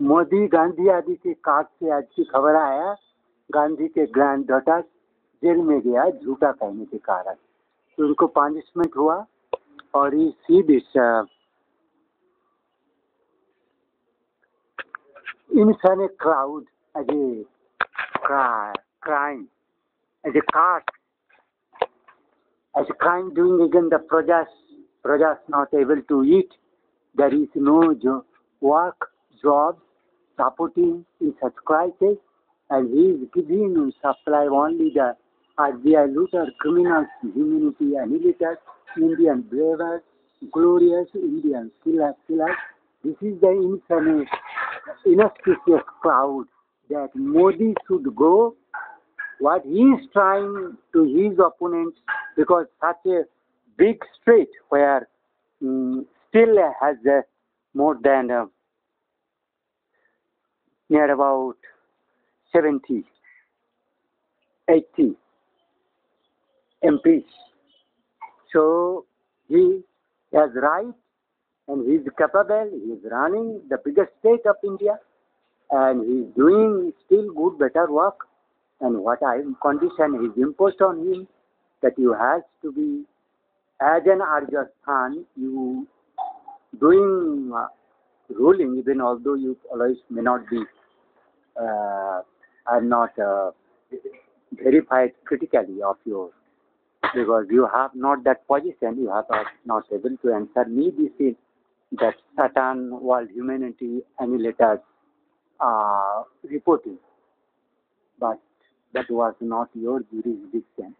मोदी गांधी आदि के काट से आज की खबर आया, गांधी के ग्रैंड डॉटर जेल में गया झूठा कहने के कारण, तो उनको पनिशमेंट हुआ। और he see this infinite crowd as a crime, as a cart, as a crime doing against the prajas not able to eat. There is no work, job, supporting in such crisis, and he is giving supply only the RBI looter, criminals, humanity annihilators, Indian bravers, glorious Indian killers. This is the infinite, inauspicious crowd that Modi should go. What he is trying to his opponents, because such a big state where still has more than near about 70, 80 MPs. So he has right and he is capable. He is running the biggest state of India and he is doing still good, better work. And what condition is imposed on him, that you have to be as an Rajasthan, you doing ruling, even although you always may not be, are not verified critically of yours, because you have not that position, you have not able to answer me. This is that certain world humanity annihilators reporting, but that was not your jurisdiction.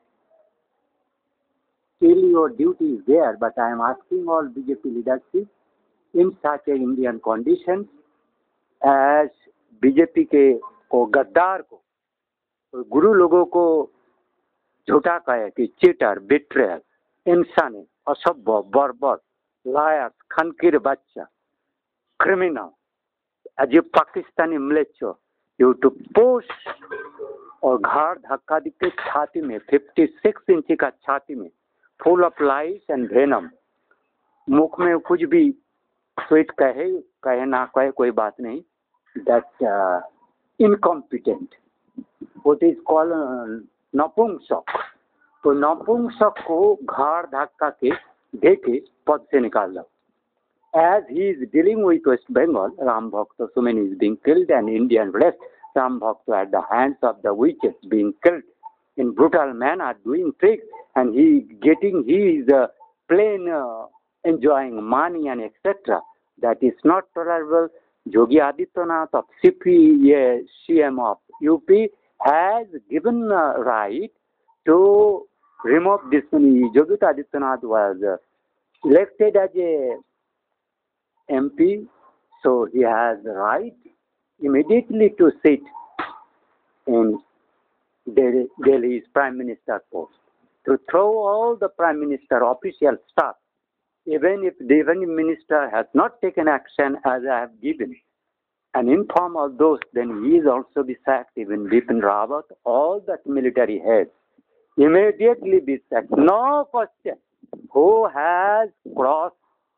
Still your duty is there, but I am asking all BJP leadership in such a Indian conditions, as BJP के को गद्दार को गुरु लोगों को झूठा कहे कि cheater, betrayer, इंसानी, असभ्य, बर्बर, लायक, खनकीर बच्चा, criminal, as a Pakistani military, you to push और घाड़ धक्का देके छाती में 56 इंची का छाती में full of lies and venom, मुख में कुछ भी स्वीट कहे ना कहे कोई बात नहीं, that incompetent, what is called नपुंसक, तो नपुंसक को घाड़ धक्का के देके पद से निकाल दो. As he is dealing with West Bengal, Ram Bhakta Sumen is being killed and Indian West, Ram Bhakta at the hands of the witches being killed in brutal manner, doing tricks, and he is plain enjoying money and etc. That is not tolerable. Yogi Adityanath of CP, CM of UP, has given right to remove this money. Yogi Adityanath was elected as a MP, so he has the right immediately to sit in Delhi's Prime Minister post, to throw all the Prime Minister official staff, even if the Minister has not taken action as I have given, and inform all those, then he is also be sacked, even Bipin Rawat, all that military heads, immediately be sacked. No question who has crossed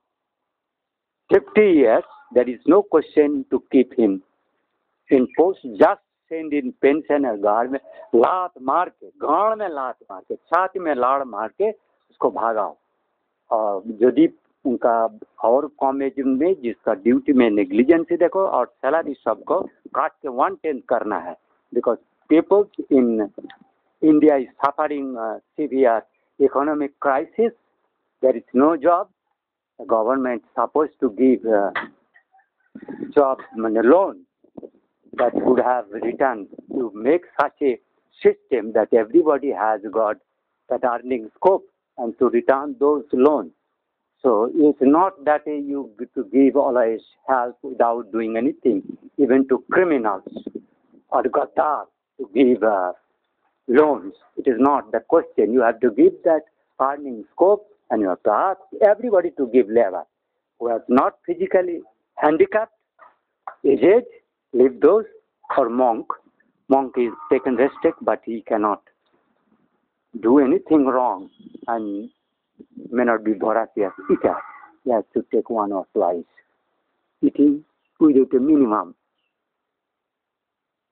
50 years, there is no question to keep him in post. Just send in pension और गाड़ में लात मार के, गाड़ में लात मार के, छाती में लाड़ मार के उसको भागाओ. और यदि उनका और कम एज में जिसका ड्यूटी में नेग्लिजेंसी देखो और सैलरी सबको काट के 1/10 करना है, because people in India is suffering severe economic crisis, there is no job. The government is supposed to give job loan that would have returned to make such a system that everybody has got that earning scope and to return those loans. So it's not that you to give always help without doing anything, even to criminals or gaddar to give loans. It is not the question. You have to give that earning scope. And you have to ask everybody to give labor who are not physically handicapped, aged, leave those, or monk. Monk is taken restrict, but he cannot do anything wrong and may not be voracious eater. He has to take one or twice, eating without a minimum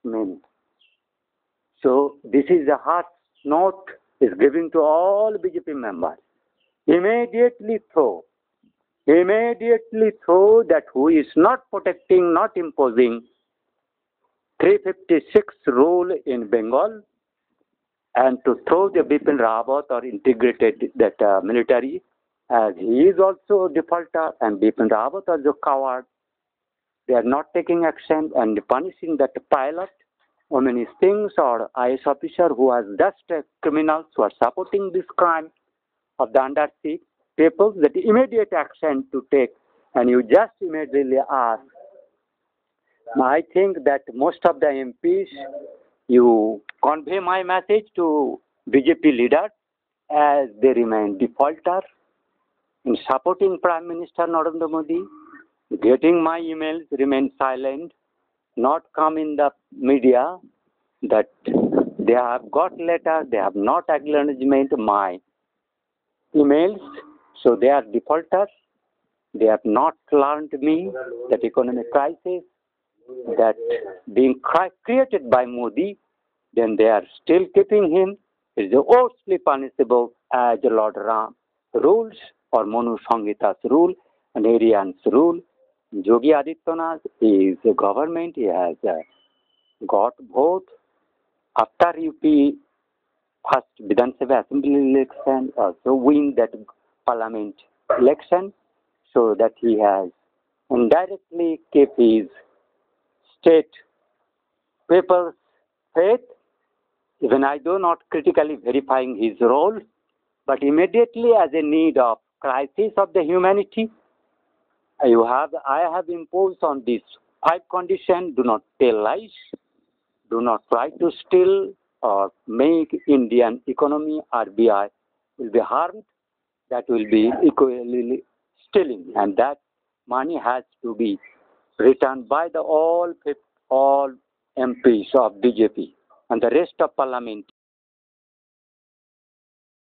many. So this is a harsh note is given to all BJP members. Immediately throw that who is not protecting, not imposing 356 rule in Bengal, and to throw the Bipin Rawat or integrated that military, as he is also a defaulter and Bipin Rawat is a coward. They are not taking action and punishing that pilot or many things or IS officer who are just criminals who are supporting this crime of the undersea people, that immediate action to take. And you just immediately ask. I think that most of the MPs, you convey my message to BJP leaders as they remain defaulter in supporting Prime Minister Narendra Modi, getting my emails, remain silent, not come in the media, that they have got letter, they have not acknowledgement my emails, so they are defaulters. They have not learned me that economic crisis that being created by Modi, then they are still keeping him. It is mostly punishable as Lord Ram rules or Manu Sanghita's rule and Aryan's rule. Yogi Adityanath is a government. He has got vote after UP first Vidhan Sabha Assembly election, also win that parliament election, so that he has indirectly kept his state papers faith. Even I do not critically verifying his role, but immediately as a need of crisis of the humanity, I have imposed on these 5 conditions: do not tell lies, do not try to steal or make Indian economy, RBI, will be harmed, that will be equally stealing, and that money has to be returned by the all MPs of BJP and the rest of parliament